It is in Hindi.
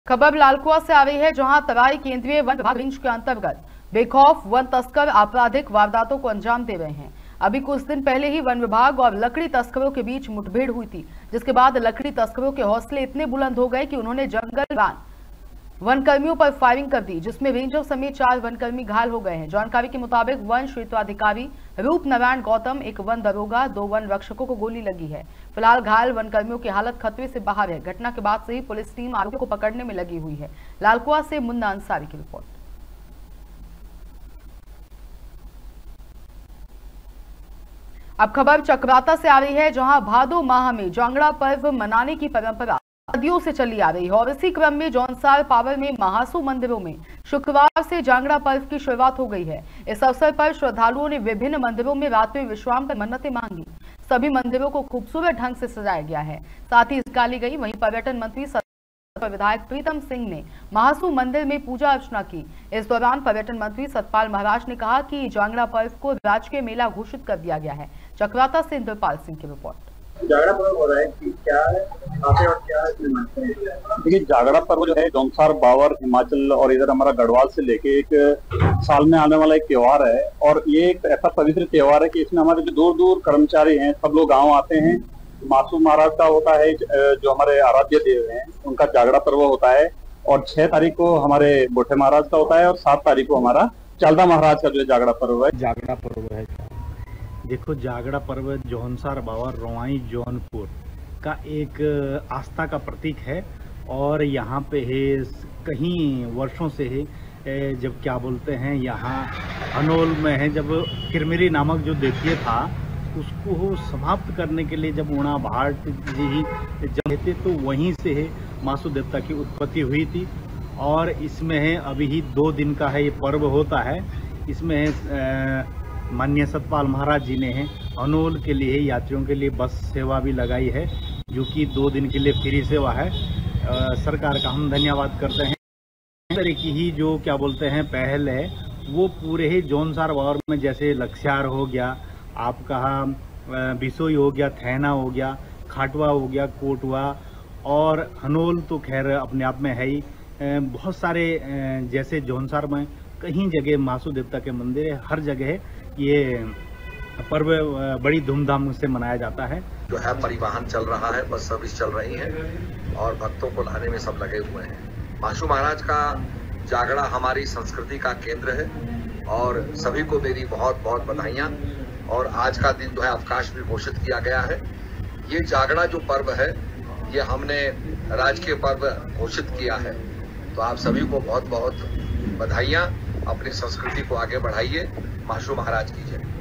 खबर लालकुआ से आ रही है, जहां तराई केंद्रीय वन विभाग रेंज के अंतर्गत बेखौफ वन तस्कर आपराधिक वारदातों को अंजाम दे रहे हैं। अभी कुछ दिन पहले ही वन विभाग और लकड़ी तस्करों के बीच मुठभेड़ हुई थी, जिसके बाद लकड़ी तस्करों के हौसले इतने बुलंद हो गए कि उन्होंने जंगल वनकर्मियों पर फायरिंग कर दी, जिसमें रेंजर समेत 4 वनकर्मी घायल हो गए हैं। जानकारी के मुताबिक वन क्षेत्राधिकारी रूप नारायण गौतम, एक वन दरोगा, 2 वन रक्षकों को गोली लगी है। फिलहाल घायल वनकर्मियों की हालत खतरे से बाहर है। घटना के बाद से ही पुलिस टीम आरोपियों को पकड़ने में लगी हुई है। लालकुआ से मुन्ना अंसारी की रिपोर्ट। अब खबर चकराता से आ रही है, जहां भादो माह में जांगड़ा पर्व मनाने की परंपरा सदियों से चली आ रही है और इसी क्रम में जौनसार पावर में महासू मंदिरों में शुक्रवार से जांगड़ा पर्व की शुरुआत हो गई है। इस अवसर पर श्रद्धालुओं ने विभिन्न मंदिरों में रात में विश्राम कर मन्नतें मांगी। सभी मंदिरों को खूबसूरत ढंग से सजाया गया है, साथ ही निकाली गई। वहीं पर्यटन मंत्री विधायक प्रीतम सिंह ने महासू मंदिर में पूजा अर्चना की। इस दौरान पर्यटन मंत्री सतपाल महाराज ने कहा कि जांगड़ा पर्व को राजकीय मेला घोषित कर दिया गया है। चकराता से इंद्रपाल सिंह की रिपोर्ट। जागड़ा पर्व हो रहा है कि क्या है और क्या है? देखिए, जागड़ा पर्व जो है जौनसार, बावर, हिमाचल और इधर हमारा गढ़वाल से लेके एक साल में आने वाला एक त्योहार है। और ये एक ऐसा पवित्र त्योहार है कि इसमें हमारे जो दूर दूर कर्मचारी हैं सब लोग गांव आते हैं। मासू महाराज का होता है, जो हमारे आराध्य देव हैं, उनका जागड़ा पर्व होता है। और 6 तारीख को हमारे बोठे महाराज का होता है और 7 तारीख को हमारा चालदा महाराज का जो जागड़ा पर्व है। जागड़ा पर्व है, देखो, जागड़ा पर्व जौनसार, बावर, रोवाई, जौनपुर का एक आस्था का प्रतीक है। और यहाँ पे है कहीं वर्षों से है, जब क्या बोलते हैं, यहाँ हनोल में है, जब किरमिरी नामक जो दैत्य था उसको समाप्त करने के लिए जब ऊणा भाट जी जब थे तो वहीं से है मासू देवता की उत्पत्ति हुई थी। और इसमें है अभी ही 2 दिन का है ये पर्व होता है। इसमें है माननीय सतपाल महाराज जी ने है हनोल के लिए यात्रियों के लिए बस सेवा भी लगाई है, जो कि 2 दिन के लिए फ्री सेवा है। सरकार का हम धन्यवाद करते हैं। इस तरह की ही जो क्या बोलते हैं पहल है वो पूरे ही जौनसार बावर में, जैसे लक्ष्यार हो गया, आपका बिसोई हो गया, थैना हो गया, खाटवा हो गया, कोटवा, और हनोल तो खैर अपने आप में है ही। बहुत सारे जैसे जौनसार में कहीं जगह मासू देवता के मंदिर है, हर जगह ये पर्व बड़ी धूमधाम से मनाया जाता है। जो है परिवहन चल रहा है, बस सर्विस चल रही है और भक्तों को लाने में सब लगे हुए हैं। मासू महाराज का जागड़ा हमारी संस्कृति का केंद्र है और सभी को मेरी बहुत बहुत बधाइयाँ। और आज का दिन जो है अवकाश भी घोषित किया गया है। ये जागड़ा जो पर्व है ये हमने राजकीय पर्व घोषित किया है, तो आप सभी को बहुत बहुत बधाइयाँ। अपनी संस्कृति को आगे बढ़ाइए। मासू महाराज की जय।